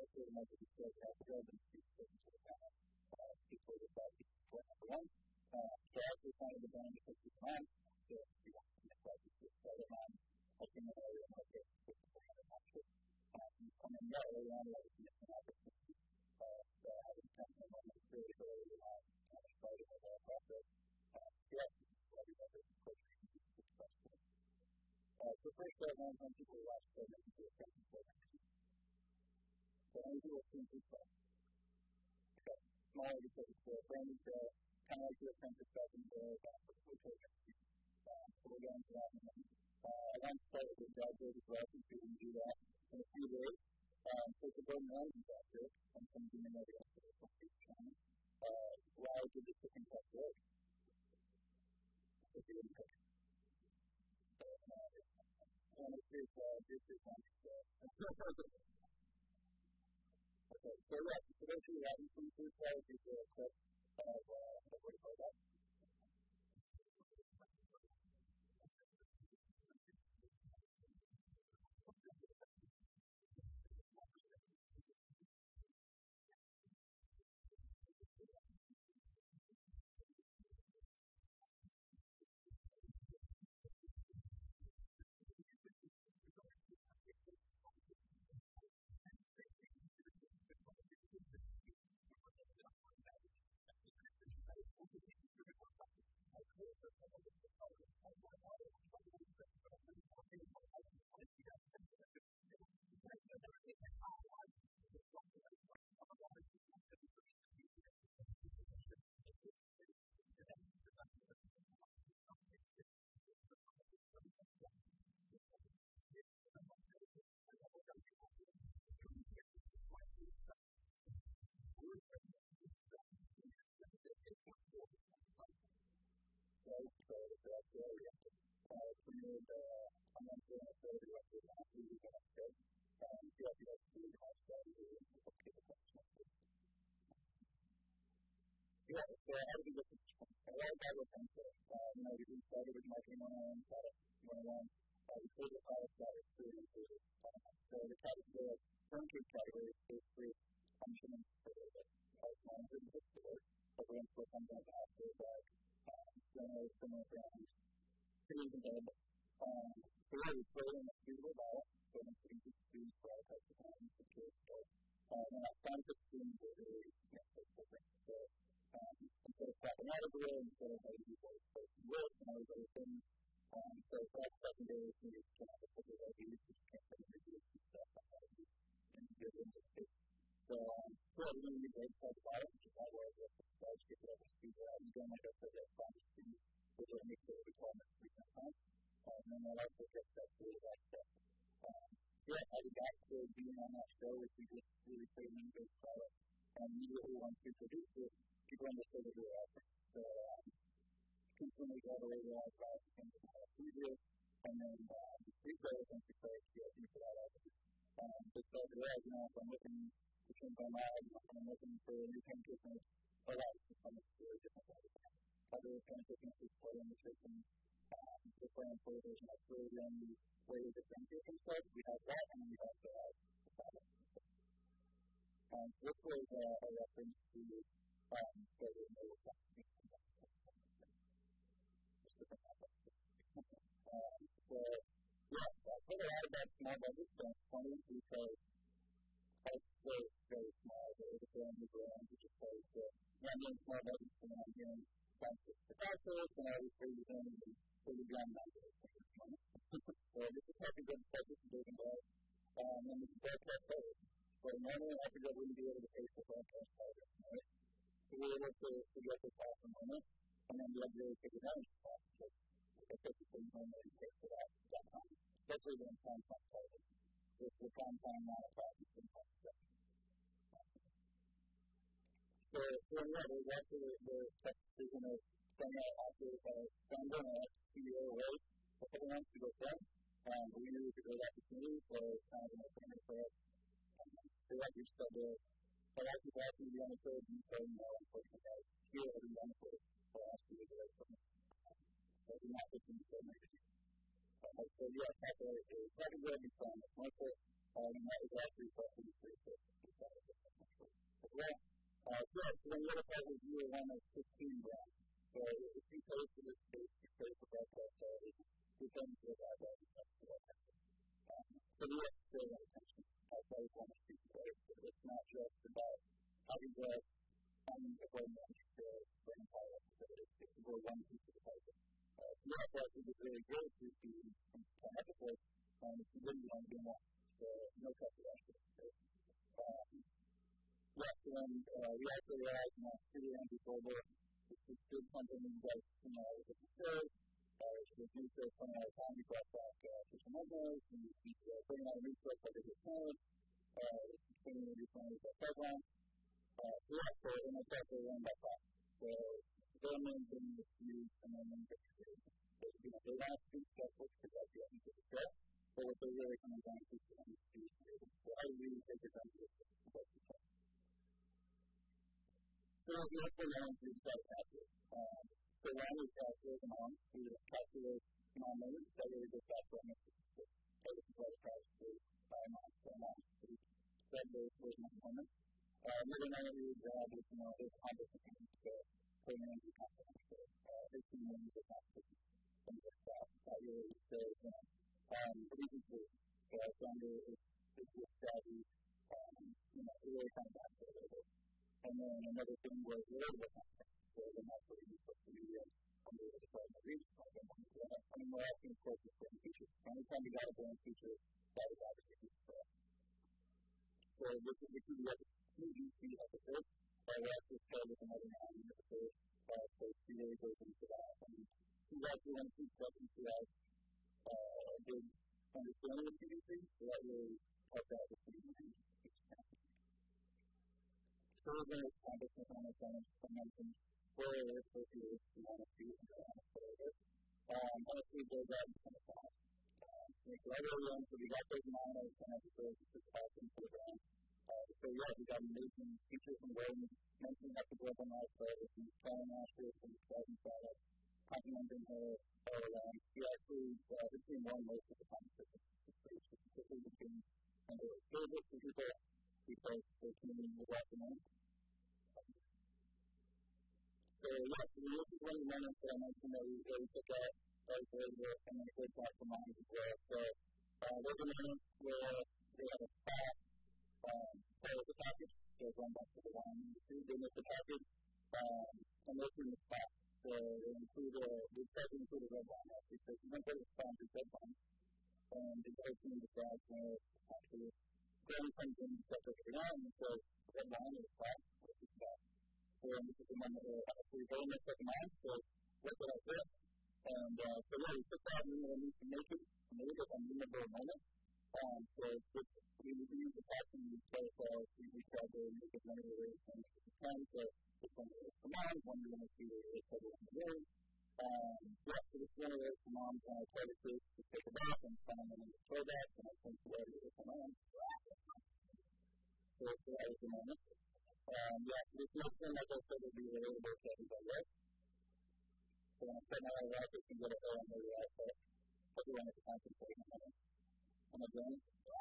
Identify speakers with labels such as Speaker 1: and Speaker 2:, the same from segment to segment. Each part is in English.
Speaker 1: pretty much what you said, Grub and speak to the panel. Speak for the best for number one. So after kind of the band because we can, so we want to make that just the other man, looking at area and look at the market. And then that early on, like, you know, opportunity, having come in on the really early on, kind of starting with our process. Yeah, everybody quick questions. So first, when people watch the Apprentice program, so many people think it's okay, smaller because it's a brand new show, kind of like the Apprentice back in the day, program. So we'll get into that in a minute. I want to start with the graduate as well, since we didn't do that in a few days. So it's a Gordon Ramsay graduate, and some of you may know the rest of the company channels. Why did this pick and test work? Because you didn't pick. So, and this is one. Okay, so yeah, so those who haven't seen this, I'll give you a quick of what we call that. Yeah, so how do we get this? A lot of that was unfair. We started with marketing 101, product 101. We created a product that was free and included. So the turnkey category is basically functioning for the managers of the store. So we're going to put something like after that, similar brands, pretty available. So we're creating a suitable diet, so it's easy to use for our types of brands and tools. And our scientific team is really different. So instead of tapping out of the way, instead of having people work and all these other things. So that's secondary to the cannabis that we're going to use, which can't be reduced and stuff like that in the industry. So we're going to use a type of diet, which is how we're able to start to get it up to speed. And then, like I said, that's science team, which will make sure we call them 3 times. And then we'll also get that to that step. Yeah, I got to being on that show, which we just really put in a good product. And immediately once we produced it, people understood what we were offering. So, consumers got away with our product and we did. And then, retailers and people for that offering. Just so if I'm looking to change my mind, if I'm looking for a new paint business, a lot of people come to a different way. Other paint businesses play in the system, different flavors, and that's really the only way to differentiate themselves. We have that, and we also have the product. This was a reference to flavor and label testing. Just looking at that. So, yeah, I put a lot about small budgets, but it's funny because it's very, very small. So it's a brand new brand, which is very good. I'm doing small budgets, and I'm doing scientific process, and obviously you're doing pretty grand numbers. So this is how to get budgets and big and bad. And it's broadcast coverage. So normally I think I wouldn't be able to pay for broadcast coverage, right? So we were able to get this off the moment, and then we had to really figure out the cost. Because that's the thing normally you pay for that time, especially when time coverage. If the time not a problem, it's in time coverage. So yeah, there's also the tech decision of sending out after founder and CEO away a couple months to go down. We knew we could go that opportunity, so it's kind of an opener for us. So like we said, I like to actually be on the third and say, unfortunately, guys, here every one of us will ask you to do it from us. So we're not looking to say maybe. So yeah, that's what it is. That is where we found it. Michael, that is actually something to say. then the other part was year 1 of 15 grams. So if you pay for this space, you pay for that, you're paying for that, so we have to pay that attention. That's why we want to speak about it. It's not just about how we get the brain damage to brain pilot. It's about one piece of the puzzle. The other part is really good to be ethical, and it's really want to do more. So no calculation. Yes, and we also realized in our studio and disorder, it's a good company that, with the shows, reduce their time we brought back social memories, and bring out new stuff like it was said, continuing to do something with our program. So yeah, so in the start they learned about that. So their main thing is to use and then get to do. They want to do stuff because that's the essence of the show, but what they're really coming down to is to do. So how do we take advantage of this? So we have to learn to start capture. So one is capture the mom, who is calculate mom limits, that really goes back to our message. So that is what it tries to do by mom. So mom, so that those components. Another one we would grab is, is competition. So putting in the confidence. So 18 wins of competition. Things like that. That really shows, reason to. So I found it is good strategy. It really comes back to it a little bit. And then another thing was relatable content. So then that's what we use social media under the department of reach. And we're asking, of course, for brand features. Anytime we got a brand feature, that is obviously for us. So this is the QVC episode. We're actually started with another episode. So she really goes into that. And she's actually one of the steps into that good understanding of QVC. So that really helped out with the so we're going to establish a kind of mentioned spoiler for if you want to see it and want to spoil it. Honestly, those are kind of fun. So everyone, so we got those 9 out of 10 episodes to talk into the brand. So yeah, we got amazing features from Gordon mentioning that the Grub with the Karen Asher, from the Skeleton products, complimenting her all around. She actually, the team won most of the competition. Specifically between her favorite people because the team was recommended. So yeah, this is one of the moments that I mentioned that we really took out as and then a good talk for moms as well. So there's a moment where they have a spot for the package. So going back to the wine industry, they make the package and they're in the spot. So they try to include a red wine actually. So you don't go to the spot with red wine. And the opening the glass where actually Gordon comes in and sets everything out and says, red wine is spot, what's the spot? So this is the moment where actually very much like mine, so what did I do? And so yeah, we took that and we need to make it a memorable moment. So we use the passion we play for we try to make it one of the ways and we can. So this one is for moms, one we're going to see where it's everyone in the room. Yeah, so this one is for moms and I try to take a bath and find them in the throwback and I think where it is for moms. So that is the moment. Yeah, this next one, like I said, will be relatable to everybody else. So when I set my eyes out, you can get it there on the right, but everyone is concentrating on it. Am I going?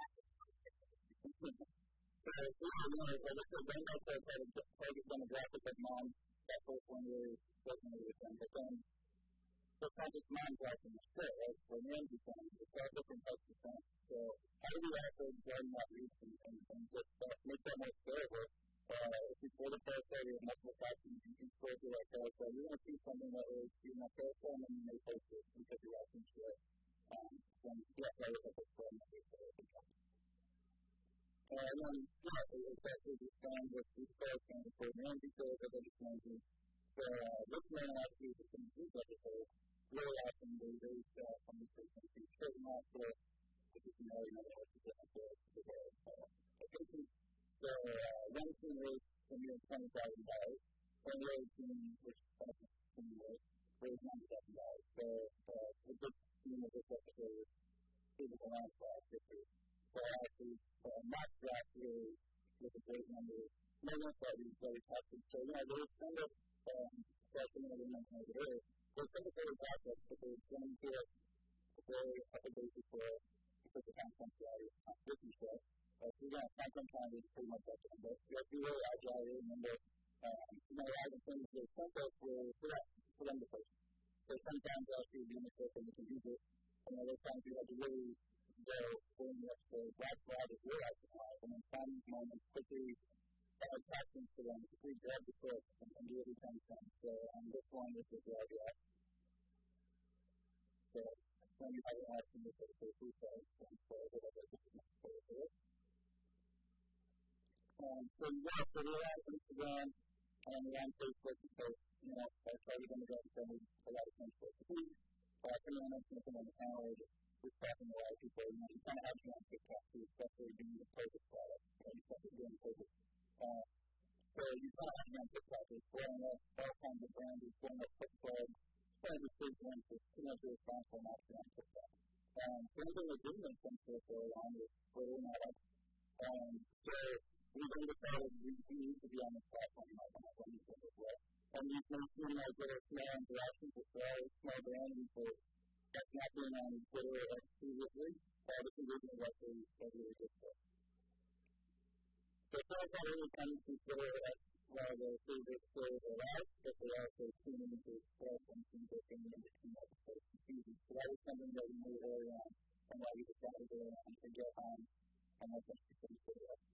Speaker 1: So, like I said, then I said that the target demographic of moms, that first one really resonated with them. But then, it's not just moms watching the show, right? For men, it's all different types of things. So, how do we actually broaden that reach and just make that more scalable? If you pull the first area of multiple factors, you can scroll through that first. So you're going to see something that is in that first one, and then you may post it because you're watching to it. Then, yeah, that was a good one. And then, yeah, it's actually just found with the first and the Gordon Ramsay show that I just mentioned. So this man actually is in this episode, really awesome. They from this person to certain hospital, which is another way to get into the patient. So one team was $20,000, and the other team, which cost $20,000, was $90,000. So the big team of this episode was around 550. So actually, Max actually was a great number. No one thought he was very toxic. So, they were kind of, especially when they mentioned over there, they were kind of very toxic, but they were going to it very upper basis for because the confidentiality of the competition show. So, content time is pretty much up to them. But you have to be really agile, remember, A lot of things that templates were for them to post. So sometimes after you're doing a clip and you can do this, those times you have to really go in the episode, black flag is your life, and then find these moments quickly, add captions to them, quickly grab the clip, and do every time you can. So this one is the drag out. So when you have an option, this is the free size, and so whatever this is necessary for it. So we're on Instagram, and we're on Facebook, because, I try to go and send a lot of things for free. Coming on something on the panel, just talking to a lot of people, you kind of have to on TikTok too, especially doing the COVID products, especially doing COVID. So you kind of have to on TikTok, it's blowing up all kinds of brands, it's blowing up quick plugs, trying to see them to pretty much responsible not to on TikTok. So anything that didn't make sense for a long is Twitter and all that. So we've been decided we need to be on this platform and not on anything as well. And we've been seeing like little small interactions with small brands, so that's not being on Twitter or X previously. This is really what they really good for. So it's not really coming to Twitter or X while the favorite stories are live, but they also tune into express and things that they need to come up with confusing. So that was something that we knew early on, and why we decided to go on to get on and let them keep them Twitter up.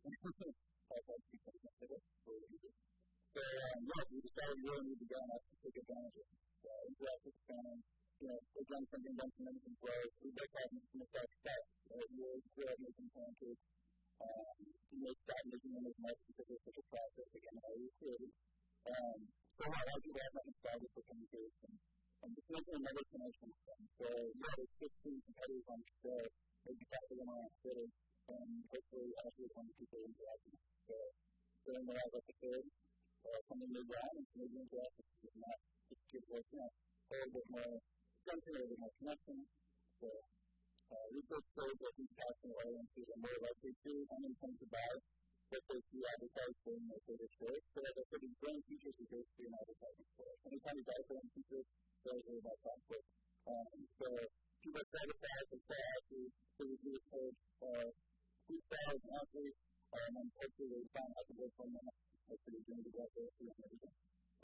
Speaker 1: So, we decided we really need to go on to take advantage of it. So, interactive spam, we've done something, done some amazing flows. We both have mistakes that we always grew up making pancakes. We may stop making them as much because it's such a process, again, how we created. So, I like to have my nostalgia for pancakes and just making another connection with them. So, there's 15 competitors on the show. Maybe talking them on Twitter, and hopefully, actually, one of the people interacting. So, in the last episode, something new down and maybe interactive with that. Just give us, a little bit more something, a little bit more connection. So, we first say that these passionate audiences are more likely to intend to buy what they see advertised in their favorite stores. So, as I said, these brand features we go to an advertising store. Anytime you buy brand features, sales are about conflict. So, people try to buy the actually to reduce those freestyles and athletes, and then hopefully they find out the work from them. Hopefully you're doing the best and everything.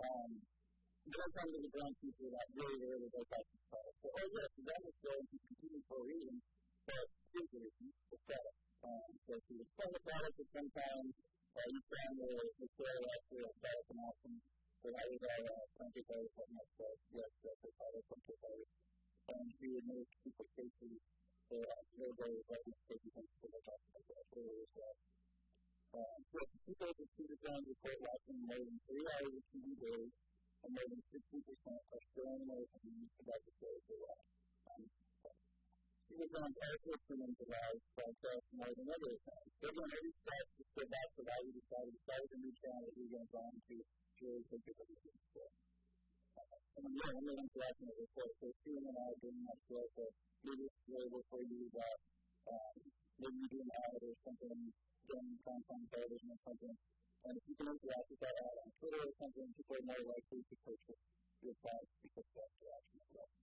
Speaker 1: Then comes to the brand feature that really does that product. So, yes, the brand is still competing for a reason, but here's the reason, the product. So, if you explain the product at some time, you find the sale actually a product and option. So, that was our pancake artist that much, yes, that's the product pancake artist. And he would make super tasty, so very, very tasty things for the talk about that earlier as well. Yes, people with student brands report watching more than 3 hours of TV days, and more than 60% are sharing their opinions about the stories they watch. Student brands also experience the lives broadcast more than other accounts. They're going to reach out to go back to why we decided to start a new channel that we're going to go on to really think of everything. And then, I'm going to interact with the report. So, Steven and I are doing that show, so maybe it's available for you that maybe you do an ad or something, doing content television or something. And if you can interact with that ad on Twitter or something, people are more likely to purchase your product because of that interaction as well.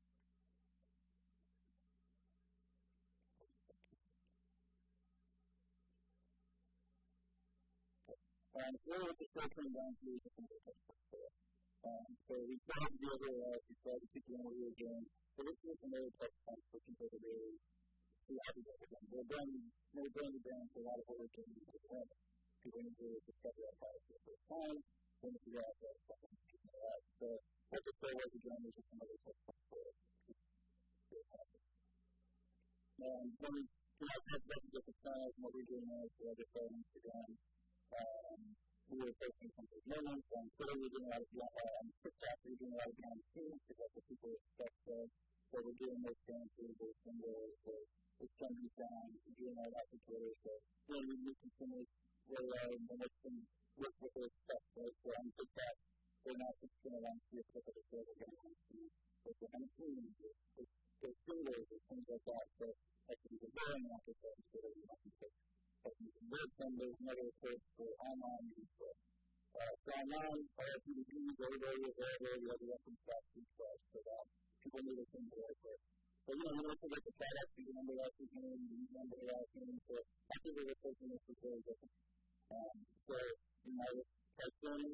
Speaker 1: Really what the show came down to is a simple textbook for us. So we tried to be able to keep doing what we were doing. So this is a really touch point for people to really see how to do it. We're brand brand for a lot of what we're doing is different. People need to discover our product for the first time. They need to figure out that something to do that. So what the show was again is just another touch point for us. It's awesome. And when we talk about the channels and what we're doing now, so I just started on Instagram. We were posting some of those moments on Twitter. We're doing a lot of TikTok. We're doing a lot of behind the scenes because that's what people expect. So we're doing those dances, those symbols, those trending sounds. We're doing all that for Twitter. So really, we meet consumers where they are and let them work what they expect. Right? So on TikTok, they're not just going to want to see a clip of the show. They're going to want to see what's behind the scenes, those symbols, or things like that. So that could be the very market that Twitter you want to take. There's another approach for online use. So online, PDPs, everybody is available. We have the reference back to us so that people know the things that are there. So, you don't forget the product, you remember that beginning, you remember that beginning. So, I think we're approaching this is very different. So, pricing,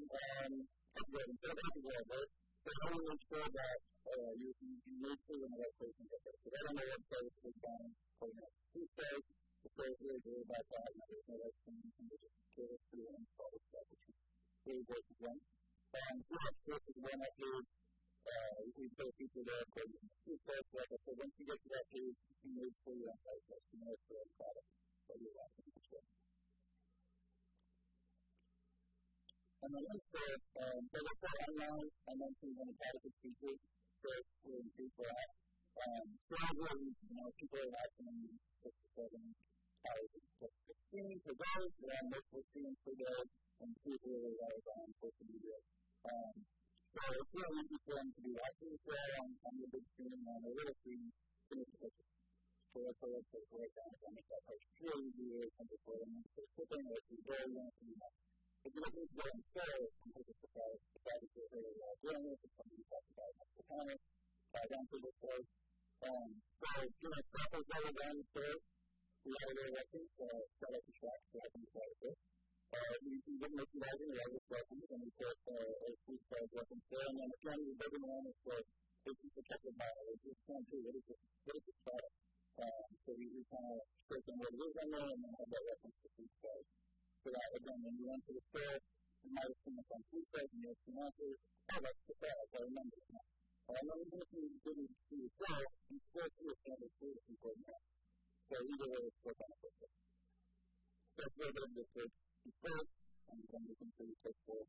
Speaker 1: so how do you make sure that you make sure you're in the right place and get there? Because I don't know what place is buying for the next 2 days. The store is really good about that, and there's no less things and they just give it to you and install the stuff, which is really great for them. This is one that is, we put people there for you. Like I said, once you get to that page, you make sure you're on the right place. You know it's the right product that you're watching for sure. And then so let's go online. I mentioned when the product is featured, so we're in people at. So people are watching 6 to 7 hours of 16 per day, around multiple streams per day, and people are live on social media. So it's really easy for them to be watching the show on the big screen and on the little screen to make the picture. So let's right down and make that picture. It's really easy, really simple for them. It's flipping, it's very easy to do that. If you look at the store, you can just decide the product is really well doing it, it's something you talk about multiple times, down to the store. So, samples that are down the store, we have a little record, set up the track so I can decide a bit. We didn't make it out in the right weapons, and we put a food size weapons there, and then again, we're building around it for this is protected by it. We're just trying to what is this product? So we kind of show them what it is on there, and then have that reference to food size. So that, again, when you went to the store, you might have seen it on food size, and you have seen answers, that's the product, I remember it now. I know even if you didn't see the store, you still see a standard food if you put it now. So either way, it's still beneficial. So it's a little bit of this first, and then we can see the first forward.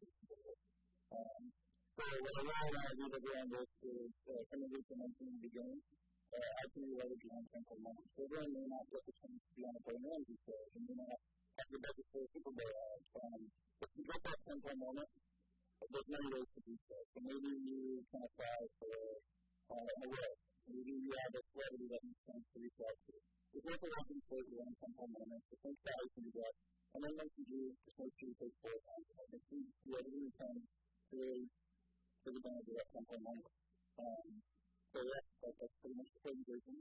Speaker 1: So what I want to do around this is some of this I mentioned in the beginning. I can leverage your own temple moment. So then may not get the chance to be on a Gordon Ramsay show, and you may not have the budget for a Super Bowl ad. If you get that temple moment, there's many ways to do so. So maybe you can apply for an award. Maybe you have a celebrity that makes sense to reach out to. It's worth a looking for your own temple moment. So think about how you can do that. And then once you do, just make sure you take 4 times. I think you have a really time to really take advantage of that temple moment. So yeah, that's pretty much the presentation.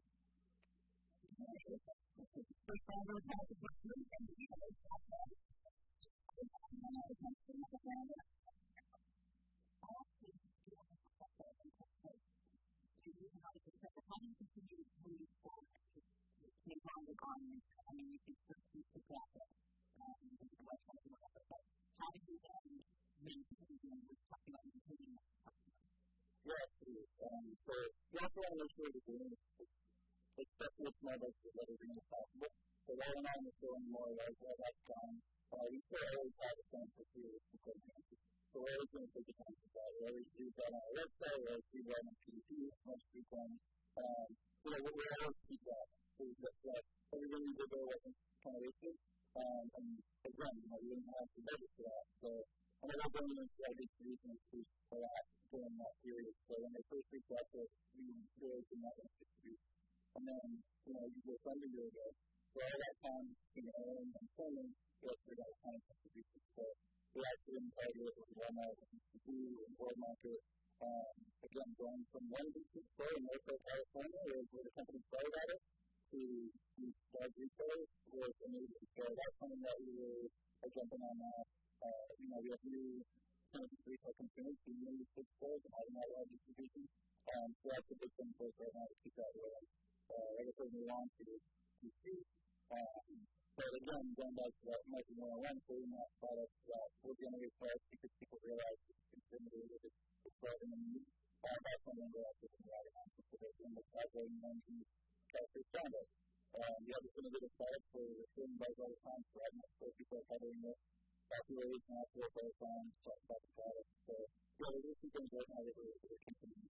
Speaker 1: So you also want to make sure you're doing this, especially with small businesses that are doing it possible. So while we're not in the store anymore, like that's gone, we still always have a chance to see it before the answer. So we're always going to take a chance to that. We always do that on our website, we always do that on PDP, most frequent. We always keep that. So that's that. Everything we did there wasn't kind of wasted. And again, we didn't have the budget for that. So another thing is that distribution is for that during that period. So when they first reached out to us, we really did not want to distribute. And then, you go from the year ago. So all that time, and filming, we actually got a ton of distribution. So we actually invited it with Walmart and Food and World Market. Again, going from one boutique store in Northwest California, where the company started at it, to these large retailers was amazing. So that's something that we were jumping on now. We have new retail consumers who use these big stores and having that large distribution. So that's a big thing for us right now to keep that way. Like I said, we want to see. But again, going back to that marketing 101, creating that product that will generate sales because people realize it's contributed with it's driving a need. That's something we're also providing on for the operating management characters found it. The other innovative product for the film buys all the time, so I know so people are covering it. Popularity and after all the time, talk about the product. So, yeah, there's a few things right now that we're continuing